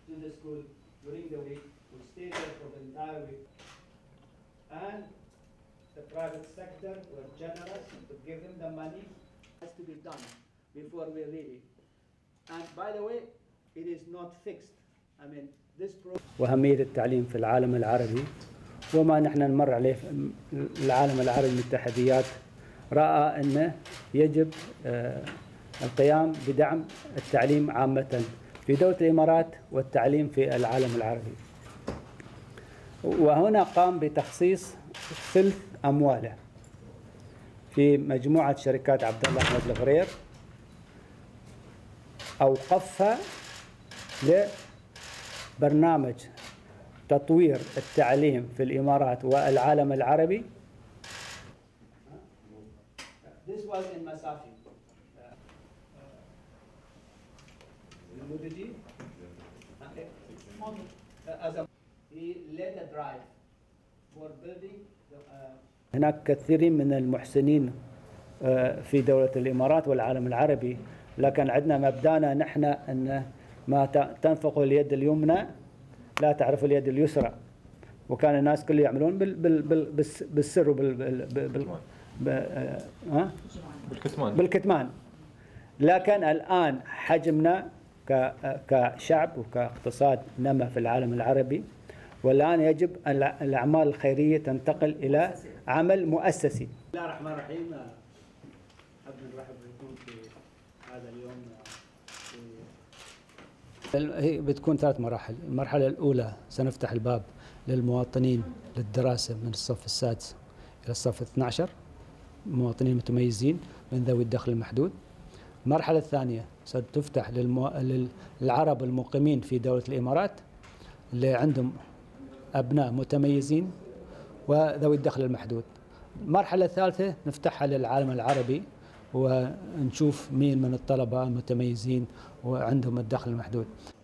to the school during the week, will stay there for the entire week. And the private sector were generous to give them the money. It has to be done before we really. And by the way, it is not fixed. I mean, this program. وأهمية التعليم في العالم العربي وما نحن نمر عليه في العالم العربي من التحديات، رأى أنه يجب القيام بدعم التعليم عامة في دولة الإمارات والتعليم في العالم العربي. وهنا قام بتخصيص ثلث أمواله في مجموعة شركات عبد الله الغرير، أوقفها لبرنامج تطوير التعليم في الإمارات والعالم العربي. This was in Masafi. He led a drive for building. هناك كثيرين من المحسنين في دولة الإمارات والعالم العربي، لكن عندنا مبدأنا نحن أن ما تنفق اليد اليمنى لا تعرف اليد اليسرى، وكان الناس كله يعملون بالسر بالكتمان. لكن الآن حجمنا كشعب وكاقتصاد نما في العالم العربي، والآن يجب الأعمال الخيرية تنتقل إلى عمل مؤسسي. بسم الله الرحمن الرحيم. حاب نرحب بكم في هذا اليوم. هي بتكون 3 مراحل. المرحلة الأولى سنفتح الباب للمواطنين للدراسة من الصف السادس إلى الصف 12، مواطنين متميزين من ذوي الدخل المحدود. المرحلة الثانية ستفتح للعرب المقيمين في دولة الإمارات اللي عندهم أبناء متميزين وذوي الدخل المحدود. المرحلة الثالثة نفتحها للعالم العربي ونشوف مين من الطلبة المتميزين وعندهم الدخل المحدود.